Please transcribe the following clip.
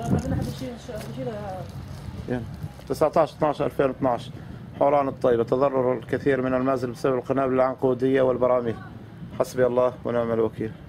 عندنا حد يشيلها. 19/12/2012 حوران الطيبة تضرر الكثير من المنازل بسبب القنابل العنقودية والبراميل. حسبي الله ونعم الوكيل.